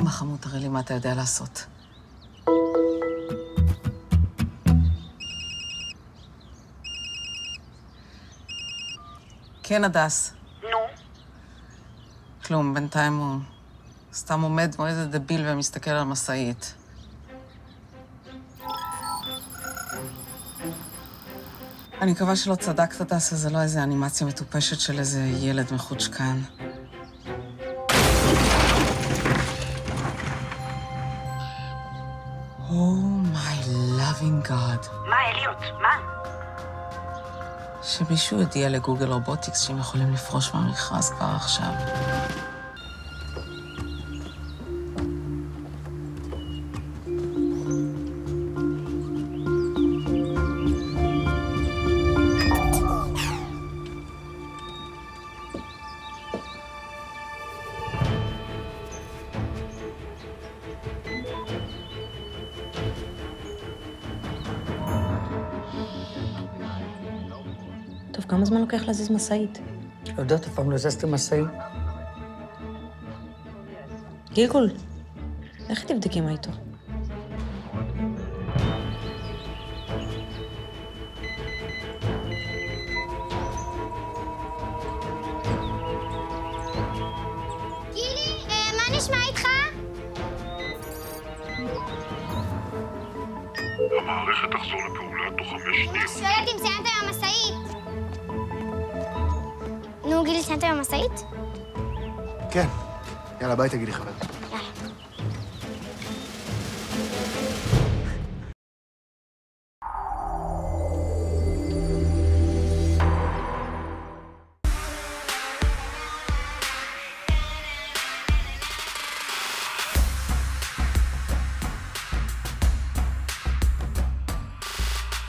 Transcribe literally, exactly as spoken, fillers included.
אמא חמוד, תראה לי מה אתה יודע לעשות. כן, הדס. נו? כלום, בינתיים הוא סתם עומד כמו איזה דביל ומסתכל על משאית. אני מקווה שלא צדקת, הדס, זה לא איזה אנימציה מטופשת של איזה ילד מחוצ'קן. Oh my loving God. מה, אליוט? מה? שמישהו הודיע לגוגל רובוטיקס שהם יכולים לפרוש מהמכרז כבר עכשיו. טוב, כמה זמן לוקח להזיז משאית? לא יודעת, אף פעם לא הזזתי משאית. גילגול, איך תבדקי מה איתו? גילי, מה נשמע איתך? המערכת תחזור לפעולה תוך חמש שניות. אני שואלת אם סיימת עם המשאית. נו, גילי, סיימת עם המשאית? כן. יאללה, ביי תגידי חבר.